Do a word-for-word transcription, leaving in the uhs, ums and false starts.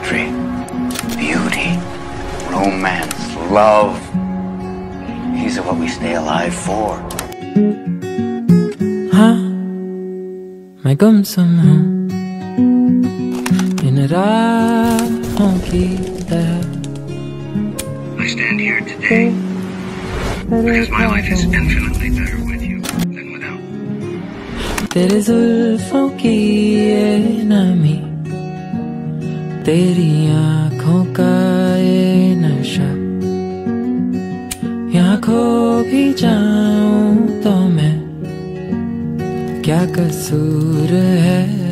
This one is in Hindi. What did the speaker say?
poetry, beauty, romance, love. These are what we stay alive for. हाँ मैं गुमसुम हूँ इन राहों की तरह. I stand here today because my life is infinitely better with you than without. तेरे जुल्फों की ये नमी, तेरी आँखों का ये नशा, यहाँ खो भी जाऊं तो मैं, क्या कसूर है